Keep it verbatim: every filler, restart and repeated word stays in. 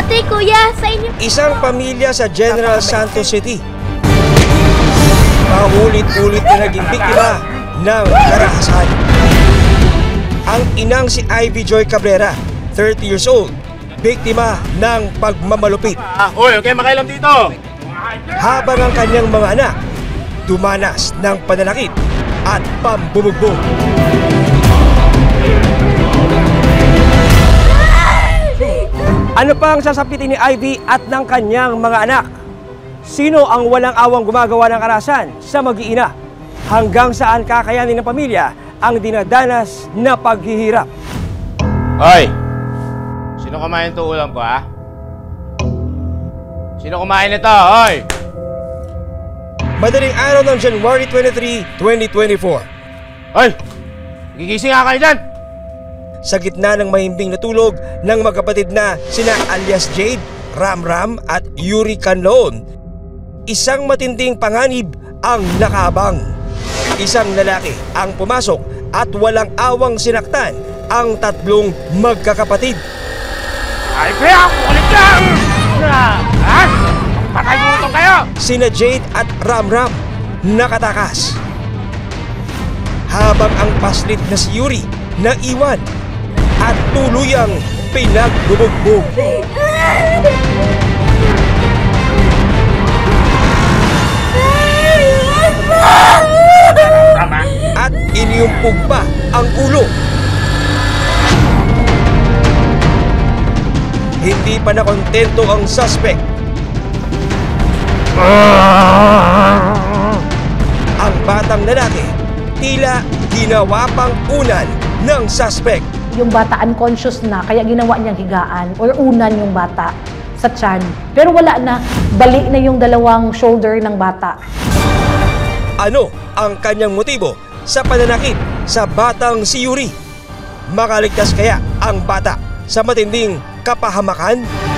Ate, kuya, sa inyo. Isang pamilya sa General Santos City. Paulit-ulit na naging biktima ng karahasan. Ang inang si Ivy Joy Cabrera, thirty years old, biktima ng pagmamalupit. Ah, uy, okay, makailam dito. Habang ang kanyang mga anak dumanas ng pananakit at pambubugbog. Ano pa ang sasapitin ni Ivy at ng kanyang mga anak? Sino ang walang awang gumagawa ng karahasan sa mag-iina? Hanggang saan kakayanin ng pamilya ang dinadanas na paghihirap? Hoy! Sino kumain ito ulam ko, ha? Sino kumain ito, hoy? Madaling araw ng January twenty-third, twenty twenty-four. Hoy! Gigising nga kayo dyan! Sa gitna ng mahimbing na tulog ng magkapatid na sina alias Jade, Ram Ram at Yuri Canloon, isang matinding panganib ang nakaabang. Isang lalaki ang pumasok at walang awang sinaktan ang tatlong magkakapatid. Ay, kaya! Kulit ka! Ha? Patay gutom kayo! Sina Jade at Ram Ram nakatakas. Habang ang paslit na si Yuri naiwan at tuluyang pinagbubugbog. At iniumpog pa ang ulo. Hindi pa nakontento ang suspect. Ang batang lalaki tila ginawa pang unan ng suspect. Yung bata unconscious na, kaya ginawa niyang higaan or unan yung bata sa tiyan. Pero wala na, bali na yung dalawang shoulder ng bata. Ano ang kanyang motibo sa pananakit sa batang si Yuri? Makaligtas kaya ang bata sa matinding kapahamakan?